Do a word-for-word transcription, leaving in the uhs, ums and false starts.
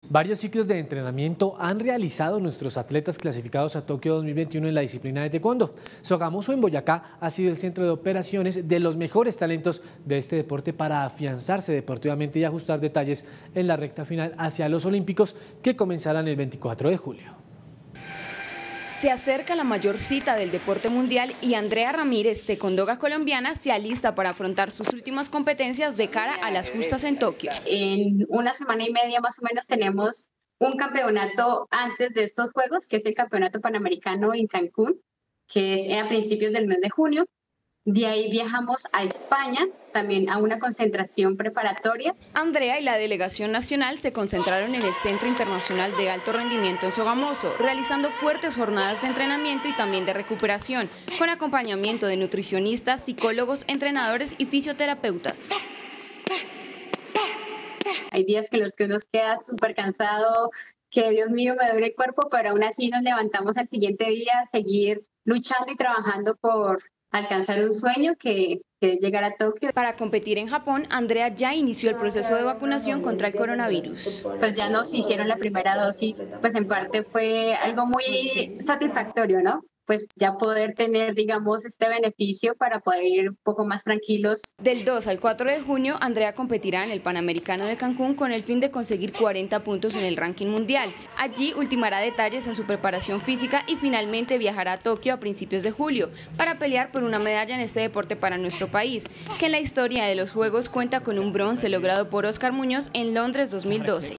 Varios ciclos de entrenamiento han realizado nuestros atletas clasificados a Tokio dos mil veintiuno en la disciplina de taekwondo. Sogamoso en Boyacá ha sido el centro de operaciones de los mejores talentos de este deporte para afianzarse deportivamente y ajustar detalles en la recta final hacia los Olímpicos que comenzarán el veinticuatro de julio. Se acerca la mayor cita del deporte mundial y Andrea Ramírez, taekwondoga colombiana, se alista para afrontar sus últimas competencias de cara a las justas en Tokio. En una semana y media más o menos tenemos un campeonato antes de estos Juegos, que es el Campeonato Panamericano en Cancún, que es a principios del mes de junio. De ahí viajamos a España, también a una concentración preparatoria. Andrea y la delegación nacional se concentraron en el Centro Internacional de Alto Rendimiento en Sogamoso, realizando fuertes jornadas de entrenamiento y también de recuperación, con acompañamiento de nutricionistas, psicólogos, entrenadores y fisioterapeutas. Hay días que los que uno queda súper cansado, que Dios mío me duele el cuerpo, pero aún así nos levantamos al siguiente día a seguir luchando y trabajando por alcanzar un sueño que, que es llegar a Tokio. Para competir en Japón, Andrea ya inició el proceso de vacunación contra el coronavirus. Pues ya nos hicieron la primera dosis, pues en parte fue algo muy satisfactorio, ¿no? Pues ya poder tener, digamos, este beneficio para poder ir un poco más tranquilos. Del dos al cuatro de junio, Andrea competirá en el Panamericano de Cancún con el fin de conseguir cuarenta puntos en el ranking mundial. Allí ultimará detalles en su preparación física y finalmente viajará a Tokio a principios de julio para pelear por una medalla en este deporte para nuestro país, que en la historia de los Juegos cuenta con un bronce logrado por Oscar Muñoz en Londres dos mil doce.